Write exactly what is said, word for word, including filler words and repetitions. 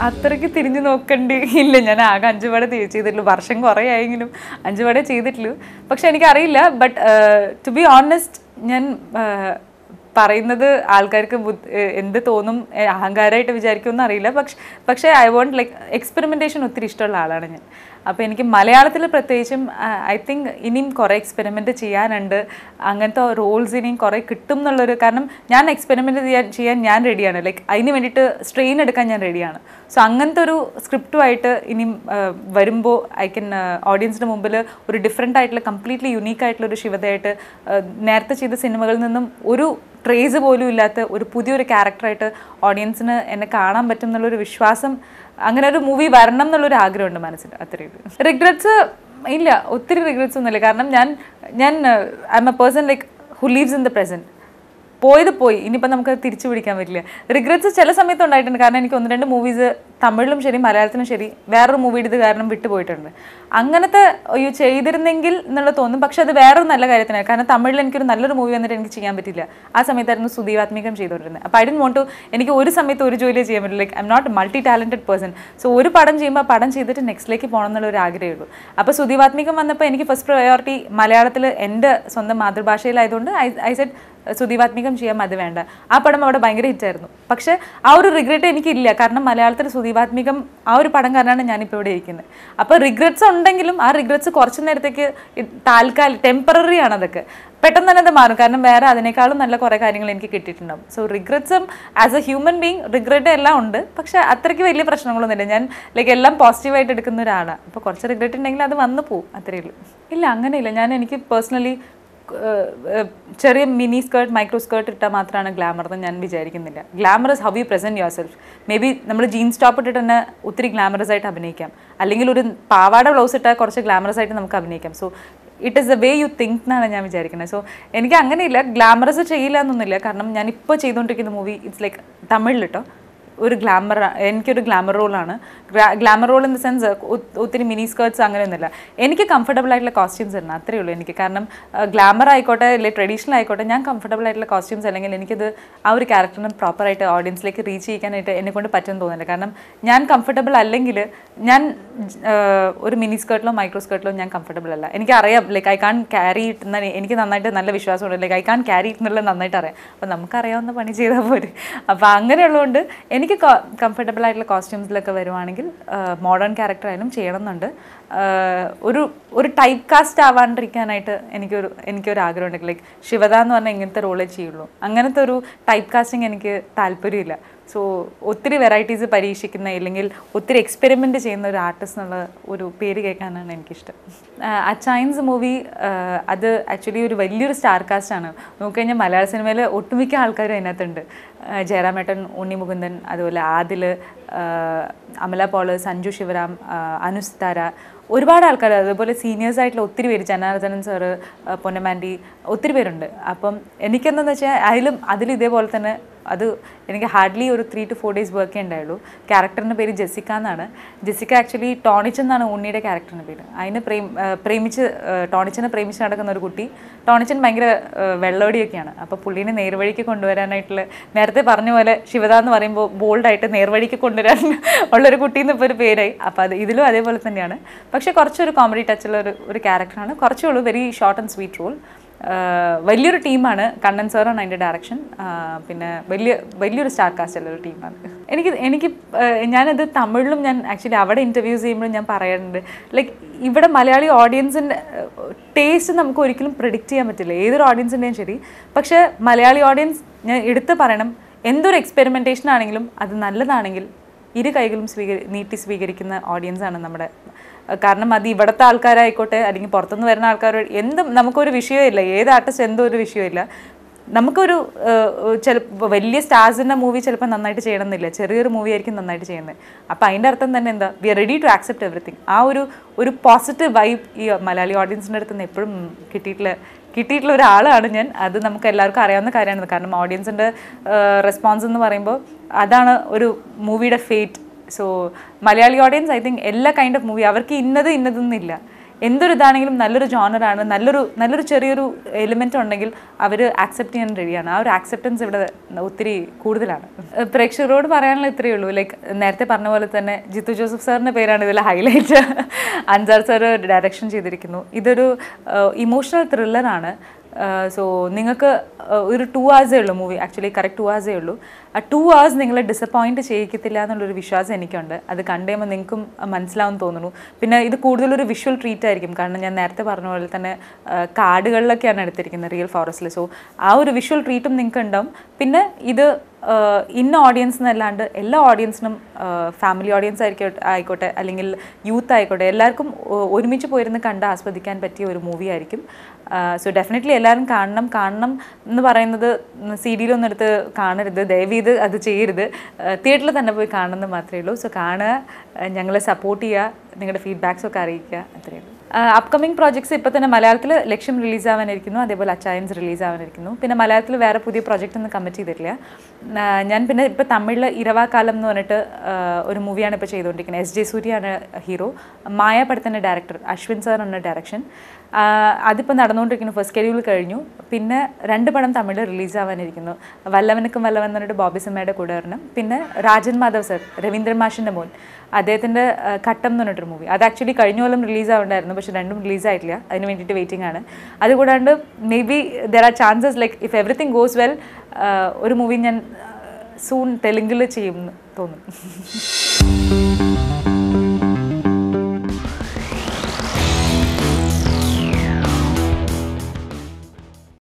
അത്രയ്ക്ക് തിരിഞ്ഞു നോക്കേണ്ടി ഇല്ല. ഞാൻ ആകെ അഞ്ചു പട ചെയ്തിട്ടുള്ളൂ. വർഷം കുറേ ആയെങ്കിലും അഞ്ചു പടേ ചെയ്തിട്ടുള്ളൂ. പക്ഷെ എനിക്കറിയില്ല. ബട്ട് ടു ബി ഓണസ്റ്റ്, ഞാൻ പറയുന്നത് ആൾക്കാർക്ക് എന്ത് തോന്നും, അഹങ്കാരമായിട്ട് വിചാരിക്കുമെന്ന് അറിയില്ല. പക്ഷെ പക്ഷേ ഐ വോണ്ട് ലൈക്ക് എക്സ്പെരിമെൻറ്റേഷൻ ഒത്തിരി ഇഷ്ടമുള്ള ആളാണ് ഞാൻ. അപ്പോൾ എനിക്ക് മലയാളത്തിൽ പ്രത്യേകിച്ചും ഐ തിങ്ക് ഇനിയും കുറേ എക്സ്പെരിമെൻറ്റ് ചെയ്യാനുണ്ട്. അങ്ങനത്തെ റോൾസ് ഇനിയും കുറേ കിട്ടും എന്നുള്ളൊരു, കാരണം ഞാൻ എക്സ്പെരിമെൻറ്റ് ചെയ്യാൻ ചെയ്യാൻ ഞാൻ റെഡിയാണ്. ലൈക്ക് അതിന് വേണ്ടിയിട്ട് സ്ട്രെയിൻ എടുക്കാൻ ഞാൻ റെഡിയാണ്. സോ അങ്ങനത്തെ ഒരു സ്ക്രിപ്റ്റുമായിട്ട് ഇനിയും വരുമ്പോൾ ഐ കൻ ഓഡിയൻസിന് മുമ്പിൽ ഒരു ഡിഫറെൻ്റ് ആയിട്ടുള്ള കംപ്ലീറ്റ്ലി യുണീക്ക് ആയിട്ടുള്ള ഒരു ശിവതയായിട്ട് നേരത്തെ ചെയ്ത സിനിമകളിൽ നിന്നും ഒരു ട്രേസ് പോലും ഇല്ലാത്ത ഒരു പുതിയൊരു ക്യാരക്ടറായിട്ട് ഓഡിയൻസിന് എന്നെ കാണാൻ പറ്റും എന്നുള്ളൊരു വിശ്വാസം, അങ്ങനെ ഒരു മൂവി വരണം എന്നുള്ളൊരു ആഗ്രഹമുണ്ട് മനസ്സിൽ. അത്രയും റിഗ്രറ്റ്സ് ഇല്ല, ഒത്തിരി റിഗ്രറ്റ്സ് ഒന്നുമില്ല. കാരണം ഞാൻ ഞാൻ I am a person like who lives in the present. പോയത് പോയി, ഇനിയിപ്പോൾ നമുക്ക് തിരിച്ചു പിടിക്കാൻ പറ്റില്ല. റിഗ്രറ്റ്സ് ചില സമയത്ത് ഉണ്ടായിട്ടുണ്ട്. കാരണം എനിക്ക് ഒന്ന് രണ്ട് മൂവീസ് തമിഴിലും ശരി മലയാളത്തിലും ശരി വേറൊരു മൂവിയുടെ ഇത് കാരണം വിട്ടുപോയിട്ടുണ്ട്. അങ്ങനത്തെ അയ്യോ ചെയ്തിരുന്നെങ്കിൽ എന്നുള്ള തോന്നും. പക്ഷെ അത് വേറൊരു നല്ല കാര്യത്തിനാണ്. കാരണം തമിഴിൽ എനിക്കൊരു നല്ലൊരു മൂവി വന്നിട്ട് എനിക്ക് ചെയ്യാൻ പറ്റില്ല. ആ സമയത്തായിരുന്നു സുദീവാത്മികം ചെയ്തുകൊണ്ടിരുന്നത്. അപ്പോൾ ഐ ഡിഡ്ന്റ് വാണ്ട് ടു, എനിക്ക് ഒരു സമയത്ത് ഒരു ജോലിയെ ചെയ്യാൻ പറ്റില്ല. Like I am not multi talented person. So ഒരു പടം ചെയ്യുമ്പോൾ പടം ചെയ്തിട്ട് നെക്സ്റ്റിലേക്ക് പോകണം എന്നുള്ള ഒരു ആഗ്രഹമേ ഉള്ളൂ. അപ്പോൾ സുദീവാത്മികം വന്നപ്പോൾ എനിക്ക് ഫസ്റ്റ് പ്രയോറിറ്റി മലയാളത്തിൽ എൻ്റെ സ്വന്തം മാതൃഭാഷയിലായതുകൊണ്ട് ഐ ഐ സെഡ് സുദീവാത്മികം ചെയ്യാൻ അത് വേണ്ട. ആ പടം അവിടെ ഭയങ്കര ഹിറ്റായിരുന്നു. പക്ഷേ ആ ഒരു റിഗ്രറ്റ് എനിക്കില്ല. കാരണം മലയാളത്തിൽ സുദീവാത്മികം ആ ഒരു പടം കാരണമാണ് ഞാനിപ്പോൾ ഇവിടെ ഇരിക്കുന്നത്. അപ്പോൾ റിഗ്രറ്റ്സ് ഉണ്ടെങ്കിലും ആ റിഗ്രറ്റ്സ് കുറച്ച് നേരത്തേക്ക് താൽക്കാലിക ടെമ്പററി ആണ്. അതൊക്കെ പെട്ടെന്ന് തന്നെ അത് മാറും. കാരണം വേറെ അതിനേക്കാളും നല്ല കുറേ കാര്യങ്ങൾ എനിക്ക് കിട്ടിയിട്ടുണ്ടാവും. സോ റിഗ്രറ്റ്സും as a human being regret എല്ലാം ഉണ്ട്. പക്ഷേ അത്രയ്ക്ക് വലിയ പ്രശ്നങ്ങളൊന്നുമില്ല. ഞാൻ ലൈക്ക് എല്ലാം പോസിറ്റീവായിട്ട് എടുക്കുന്ന ഒരാളാണ്. അപ്പോൾ കുറച്ച് റിഗ്രറ്റ് ഉണ്ടെങ്കിൽ അത് വന്നു പോകും, അത്രയേ ഉള്ളൂ. ഇല്ല, അങ്ങനെയില്ല. ഞാൻ എനിക്ക് പേഴ്സണലി ചെറിയ മിനി സ്കേർട്ട് മൈക്രോ സ്കേർട്ട് ഇട്ടാൽ മാത്രമാണ് ഗ്ലാമർ എന്ന് ഞാൻ വിചാരിക്കുന്നില്ല. Glamorous how you present your self. Maybe നമ്മൾ ജീൻസ് ടോപ്പ് ഇട്ടിട്ട് തന്നെ ഒത്തിരി ഗ്ലാമറസ് ആയിട്ട് അഭിനയിക്കാം. അല്ലെങ്കിൽ ഒരു പാവാട ബ്ലൗസ് ഇട്ടാൽ കുറച്ച് ഗ്ലാമറസ് ആയിട്ട് നമുക്ക് അഭിനയിക്കാം. So it is the way you think എന്നാണ് ഞാൻ വിചാരിക്കുന്നത്. സോ എനിക്ക് അങ്ങനെയില്ല, ഗ്ലാമറസ് ചെയ്യില്ല എന്നൊന്നുമില്ല. കാരണം ഞാൻ ഇപ്പോൾ ചെയ്തുകൊണ്ടിരിക്കുന്ന മൂവി ഇറ്റ്സ് ലൈക്ക് തമിഴിൽ കേട്ടോ ഒരു ഗ്ലാമർ, എനിക്കൊരു ഗ്ലാമർ റോളാണ്. Glamour role in the sense ഒത്തിരി മിനി സ്കേർട്ട്സ് അങ്ങനെയൊന്നുമില്ല. എനിക്ക് കംഫർട്ടബിൾ ആയിട്ടുള്ള കോസ്റ്റ്യൂംസ് ഇടണം, അത്രയേ ഉള്ളൂ എനിക്ക്. കാരണം ഗ്ലാമർ ആയിക്കോട്ടെ അല്ലെങ്കിൽ ട്രഡീഷണൽ ആയിക്കോട്ടെ, ഞാൻ കംഫർട്ടബിൾ ആയിട്ടുള്ള കോസ്റ്റ്യൂംസ് അല്ലെങ്കിൽ എനിക്കത് ആ ഒരു ക്യാരക്ടറിന് പ്രോപ്പറായിട്ട് ഓഡിയൻസിലേക്ക് റീച്ച് ചെയ്യിക്കാനായിട്ട് എന്നെക്കൊണ്ട് പറ്റുമെന്ന് തോന്നുന്നില്ല. കാരണം ഞാൻ കംഫർട്ടബിൾ അല്ലെങ്കിൽ ഞാൻ ഒരു മിനി സ്കേർട്ടിലോ മൈക്രോ സ്കേർട്ടിലോ ഞാൻ കംഫർട്ടബിൾ അല്ല. എനിക്കറിയാം, like I can carry it എന്ന് എനിക്ക് നന്നായിട്ട് നല്ല വിശ്വാസമുണ്ട്. Like I can carry it എന്നുള്ളത് നന്നായിട്ട് അറിയാം. അപ്പോൾ നമുക്കറിയാവുന്ന പണി ചെയ്താൽ പോരെ. അപ്പോൾ അങ്ങനെയുള്ളതുകൊണ്ട് എനിക്ക് എനിക്ക് കംഫർട്ടബിൾ ആയിട്ടുള്ള കോസ്റ്റ്യൂംസിലൊക്കെ വരുവാണെങ്കിൽ മോഡേൺ ക്യാരക്ടർ ആയാലും ചെയ്യണമെന്നുണ്ട്. ഒരു ഒരു ടൈപ്പ് കാസ്റ്റ് ആവാണ്ടിരിക്കാനായിട്ട് എനിക്കൊരു എനിക്കൊരു ആഗ്രഹമുണ്ട്. ലൈക്ക് ശിവദ എന്ന് പറഞ്ഞാൽ ഇങ്ങനത്തെ റോളേ ചെയ്യുള്ളൂ, അങ്ങനത്തെ ഒരു ടൈപ്പ് കാസ്റ്റിംഗ് എനിക്ക് താല്പര്യമില്ല. സോ ഒത്തിരി വെറൈറ്റീസ് പരീക്ഷിക്കുന്ന അല്ലെങ്കിൽ ഒത്തിരി എക്സ്പെരിമെൻറ്റ് ചെയ്യുന്ന ഒരു ആർട്ടിസ്റ്റ് എന്നുള്ള ഒരു പേര് കേൾക്കാനാണ് എനിക്കിഷ്ടം. അച്ചായൻസ് മൂവി അത് ആക്ച്വലി ഒരു വലിയൊരു സ്റ്റാർ കാസ്റ്റാണ്. നോക്കിക്കഴിഞ്ഞാൽ മലയാള സിനിമയിൽ ഒട്ടുമിക്ക ആൾക്കാരും അതിനകത്തുണ്ട്. ജയറാമേട്ടൻ, ഉണ്ണി മുകുന്ദൻ, അതുപോലെ ആദിൽ, അമല പോൾ, സഞ്ജു ശിവറാം, അനുസ്താര, ഒരുപാട് ആൾക്കാർ. അതുപോലെ സീനിയേഴ്സ് ആയിട്ടുള്ള ഒത്തിരി പേര്, ജനാർദ്ദനൻ സാറ്, പൊന്നമാൻറ്റി, ഒത്തിരി പേരുണ്ട്. അപ്പം എനിക്കെന്താണെന്ന് വെച്ചാൽ അതിലും അതിൽ ഇതേപോലെ തന്നെ അത് എനിക്ക് ഹാർഡ്ലി ഒരു ത്രീ ടു ഫോർ ഡേയ്സ് വർക്കേ ഉണ്ടായുള്ളൂ. ക്യാരക്ടറിൻ്റെ പേര് ജെസിക്ക എന്നാണ്. ജെസിക്ക ആക്ച്വലി ടോണിച്ചൻ എന്നാണ് ഉണ്ണിയുടെ ക്യാരക്ടറിൻ്റെ പേര്. അതിന് പ്രേം പ്രേമിച്ച് ടോണിച്ചനെ പ്രേമിച്ച് നടക്കുന്ന ഒരു കുട്ടി. ടോണിച്ചൻ ഭയങ്കര വെള്ളോടിയൊക്കെയാണ്. അപ്പോൾ പുള്ളീനെ നേർവഴിക്ക് കൊണ്ടുവരാനായിട്ടുള്ള, നേരത്തെ പറഞ്ഞ പോലെ ശിവദ എന്ന് പറയുമ്പോൾ ബോൾഡായിട്ട് നേർവഴിക്ക് കൊണ്ടുവരാൻ ഉള്ളൊരു കുട്ടി എന്നിപ്പോൾ ഒരു പേരായി. അപ്പോൾ അത് ഇതിലും അതേപോലെ തന്നെയാണ്. പക്ഷേ കുറച്ചൊരു കോമഡി ടച്ചുള്ള ഒരു ഒരു ക്യാരക്ടറാണ്. കുറച്ചേ ഉള്ളൂ, very short and sweet role. വലിയൊരു ടീമാണ്. കണ്ണൻ സാറാണ് അതിൻ്റെ ഡയറക്ഷൻ. പിന്നെ വലിയ വലിയൊരു സ്റ്റാർ കാസ്റ്റ് ഉള്ള ഒരു ടീമാണ്. എനിക്ക് എനിക്ക് ഞാനത് തമിഴിലും ഞാൻ ആക്ച്വലി അവിടെ ഇൻ്റർവ്യൂസ് ചെയ്യുമ്പോഴും ഞാൻ പറയാറുണ്ട്, ലൈക്ക് ഇവിടെ മലയാളി ഓഡിയൻസിൻ്റെ ടേസ്റ്റ് നമുക്ക് ഒരിക്കലും പ്രെഡിക്റ്റ് ചെയ്യാൻ പറ്റില്ല, ഏതൊരു ഓഡിയൻസിൻ്റെയും ശരി. പക്ഷേ മലയാളി ഓഡിയൻസ് ഞാൻ എടുത്ത് പറയണം, എന്തൊരു എക്സ്പെരിമെൻറ്റേഷൻ ആണെങ്കിലും അത് നല്ലതാണെങ്കിൽ ഇരു കൈകളും സ്വീകരി നീട്ടി സ്വീകരിക്കുന്ന ഓഡിയൻസാണ് നമ്മുടെ. കാരണം അത് ഇവിടുത്തെ ആൾക്കാരായിക്കോട്ടെ അല്ലെങ്കിൽ പുറത്തുനിന്ന് വരുന്ന ആൾക്കാർ, എന്തും നമുക്കൊരു വിഷയമില്ല, ഏത് ആർട്ടിസ്റ്റ് എന്തോ ഒരു വിഷയമില്ല. നമുക്കൊരു ചിലപ്പോൾ വലിയ സ്റ്റാർസിൻ്റെ മൂവി ചിലപ്പോൾ നന്നായിട്ട് ചെയ്യണമെന്നില്ല, ചെറിയൊരു മൂവി ആയിരിക്കും നന്നായിട്ട് ചെയ്യുന്നത്. അപ്പോൾ അതിൻ്റെ അർത്ഥം തന്നെ എന്താ, we are ready to accept everything. ആ ഒരു ഒരു പോസിറ്റീവ് വൈബ് ഈ മലയാളി ഓഡിയൻസിൻ്റെ അടുത്ത് നിന്ന് എപ്പോഴും കിട്ടിയിട്ടുള്ള കിട്ടിയിട്ടുള്ള ഒരാളാണ് ഞാൻ. അത് നമുക്ക് എല്ലാവർക്കും അറിയാവുന്ന കാര്യമാണ്. കാരണം ഓഡിയൻസിൻ്റെ റെസ്പോൺസ് എന്ന് പറയുമ്പോൾ അതാണ് ഒരു മൂവിയുടെ fate. So Malayali audience I think എല്ലാ കൈൻഡ് ഓഫ് മൂവി, അവർക്ക് ഇന്നത് ഇന്നതൊന്നുമില്ല, എന്തൊരു ഇതാണെങ്കിലും നല്ലൊരു ജോണറാണ്, നല്ലൊരു നല്ലൊരു ചെറിയൊരു എലിമെൻ്റ് ഉണ്ടെങ്കിൽ അവർ ആക്സെപ്റ്റ് ചെയ്യാൻ റെഡിയാണ്. ആ ഒരു ആക്സെപ്റ്റൻസ് ഇവിടെ ഒത്തിരി കൂടുതലാണ്. പ്രേക്ഷകരോട് പറയാനുള്ള ഇത്രയേ ഉള്ളൂ. ലൈക്ക് നേരത്തെ പറഞ്ഞ പോലെ തന്നെ ജിത്തു ജോസഫ് സാറിൻ്റെ പേരാണ് ഇതിൽ ഹൈലൈറ്റ്. അൻസാർ സാർ ഡയറക്ഷൻ ചെയ്തിരിക്കുന്നു. ഇതൊരു ഇമോഷണൽ ത്രില്ലറാണ്. സോ നിങ്ങൾക്ക് ഒരു ടു അവേഴ്സേ ഉള്ളൂ മൂവി, ആക്ച്വലി കറക്റ്റ് ടു അവേഴ്സേ ഉള്ളൂ. ആ ടു അവേഴ്സ് നിങ്ങളെ ഡിസപ്പോയിൻറ്റ് ചെയ്യിക്കത്തില്ല എന്നുള്ളൊരു വിശ്വാസം എനിക്കുണ്ട്. അത് കണ്ടുകഴിയുമ്പോൾ നിങ്ങൾക്കും മനസ്സിലാവും തോന്നുന്നു. പിന്നെ ഇത് കൂടുതലൊരു വിഷ്വൽ ട്രീറ്റ് ആയിരിക്കും, കാരണം ഞാൻ നേരത്തെ പറഞ്ഞ പോലെ തന്നെ കാടുകളിലൊക്കെയാണ് എടുത്തിരിക്കുന്നത്, റിയൽ ഫോറസ്റ്റിൽ. സോ ആ ഒരു വിഷ്വൽ ട്രീറ്റും നിങ്ങൾക്ക് ഉണ്ടാവും. പിന്നെ ഇത് ഇന്ന ഓഡിയൻസ് എന്നല്ലാണ്ട് എല്ലാ ഓഡിയൻസിനും, ഫാമിലി ഓഡിയൻസ് ആയിരിക്കോട്ടെ ആയിക്കോട്ടെ അല്ലെങ്കിൽ യൂത്ത് ആയിക്കോട്ടെ, എല്ലാവർക്കും ഒരുമിച്ച് പോയിരുന്ന് കണ്ട് ആസ്വദിക്കാൻ പറ്റിയ ഒരു മൂവി ആയിരിക്കും. സോ ഡെഫിനറ്റ്ലി എല്ലാവരും കാണണം. കാണണം എന്ന് പറയുന്നത് സി ഡിയിലൊന്നും എടുത്ത് കാണരുത്, ദയവീത് അത് ചെയ്യരുത്. തിയേറ്ററിൽ തന്നെ പോയി കാണണമെന്ന് മാത്രമേ ഉള്ളൂ. സോ കാണുക, ഞങ്ങളെ സപ്പോർട്ട് ചെയ്യുക, നിങ്ങളുടെ ഫീഡ്ബാക്സൊക്കെ അറിയിക്കുക, അത്രയേ ഉള്ളൂ. അപ്കമിങ് പ്രോജക്ട്സ് ഇപ്പോൾ തന്നെ മലയാളത്തിൽ ലക്ഷ്യം റിലീസ് ആവാനിരിക്കുന്നു, അതേപോലെ അച്ചായൻസ് റിലീസ് ആവാനിരിക്കുന്നു. പിന്നെ മലയാളത്തിൽ വേറെ പുതിയ പ്രോജക്റ്റ് ഒന്നും കമ്മിറ്റ് ചെയ്തിട്ടില്ല ഞാൻ. പിന്നെ ഇപ്പോൾ തമിഴിൽ ഇരവാകാലം എന്ന് പറഞ്ഞിട്ട് ഒരു മൂവിയാണ് ഇപ്പോൾ ചെയ്തുകൊണ്ടിരിക്കുന്നത്. എസ് ജെ സൂര്യയാണ് ഹീറോ, മായ പടത്തിൻ്റെ ഡയറക്ടർ അശ്വിൻ സാറാണ് ഡയറക്ഷൻ. അതിപ്പോൾ നടന്നുകൊണ്ടിരിക്കുന്നു, ഫസ്റ്റ് ഷെഡ്യൂൾ കഴിഞ്ഞു. പിന്നെ രണ്ട് പടം തമിഴിൽ റിലീസ് ആവാനിരിക്കുന്നു. വല്ലവനക്കും വല്ലവൻ എന്ന് പറഞ്ഞിട്ട് ബോബി സിമ്മയുടെ കൂടെ വരണം. പിന്നെ രാജൻ മാധവ് സർ, രവീന്ദ്രൻ മാഷിൻ്റെ മോൻ, അദ്ദേഹത്തിൻ്റെ ഘട്ടം എന്ന് പറഞ്ഞിട്ടൊരു മൂവി, അത് ആക്ച്വലി കഴിഞ്ഞ കൊല്ലം റിലീസ് ആവുണ്ടായിരുന്നു, പക്ഷേ രണ്ടും റിലീസായിട്ടില്ല. അതിന് വേണ്ടിയിട്ട് വെയിറ്റിംഗ് ആണ്. അതുകൂടാണ്ട് maybe there are chances like if everything goes well ഒരു മൂവി ഞാൻ സൂൺ തെലുങ്കിൽ ചെയ്യുമെന്ന് തോന്നുന്നു.